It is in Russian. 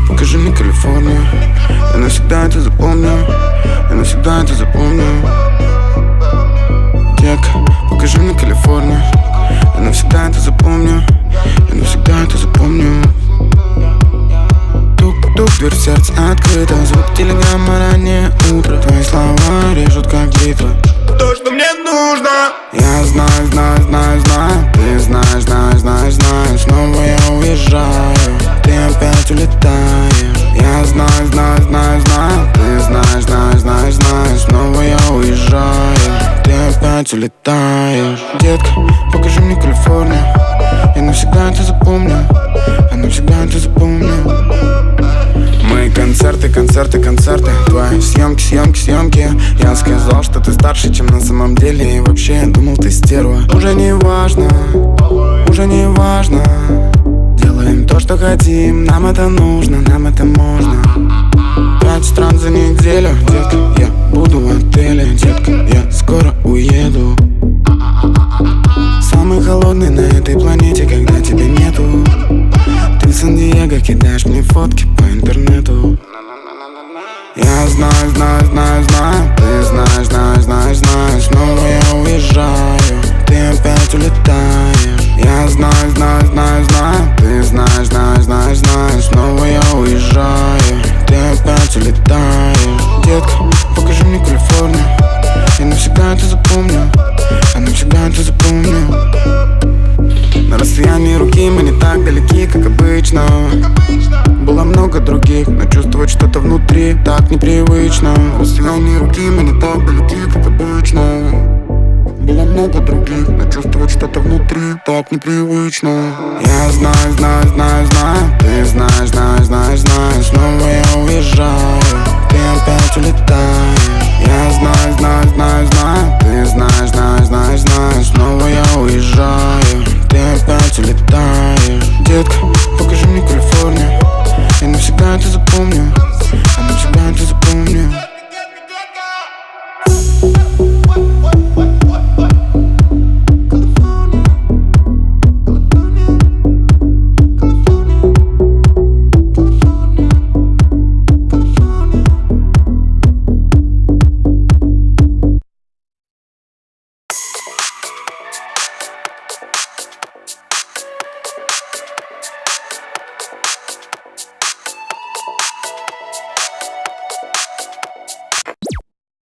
покажи мне Калифорнию. Я навсегда это запомню, я навсегда это запомню. Детка, покажи мне Калифорнию. Я навсегда это запомню, я навсегда это запомню. Тук-тук, дверь в сердце открыта. Звук телеграмма, раннее утро. Твои слова режут как бритва. То, что мне нужно. Я знаю, знаю, знаю, знаю. Ты знаешь, знаешь, знаешь, знаешь. Снова я уезжаю, ты опять улетаешь. Я знаю, знаю, знаю, знаю. Ты знаешь, знаешь, знаешь, знаешь. Снова я уезжаю, ты опять улетаешь. Детка, покажи мне Калифорнию. Я навсегда это запомню, я навсегда это запомню. Мои концерты, концерты, концерты. Твои съемки, съемки, съемки. Я сказал, что ты старше, чем на самом деле. И вообще я думал, ты стерва. Уже не важно, уже не важно. Делаем то, что хотим. Нам это нужно, нам это можно. 5 стран за неделю. Детка, я буду в отеле. Детка, я скоро уеду. Самый холодный на этой планете, когда тебя нету. Ты в Сан-Диего кидаешь мне фотки по интернету. Я знаю, знаю, знаю, знаю. Ты знаешь, знаешь, знаешь, знаешь. Снова я уезжаю, ты опять улетаешь. Я знаю, знаю, знаю, знаю. Ты знаешь, знаешь, знаешь, знаешь. Снова я уезжаю, ты опять улетаешь. Детка, покажи мне Калифорнию. Я навсегда это запомню, я навсегда это запомню. На расстоянии руки мы не так далеки, как обычно. Было много других, но чувствовать что-то внутри так непривычно. На расстоянии руки мы не так далеки, как обычно. Было много других, но чувствовать что-то внутри так непривычно. Я знаю, знаю, знаю,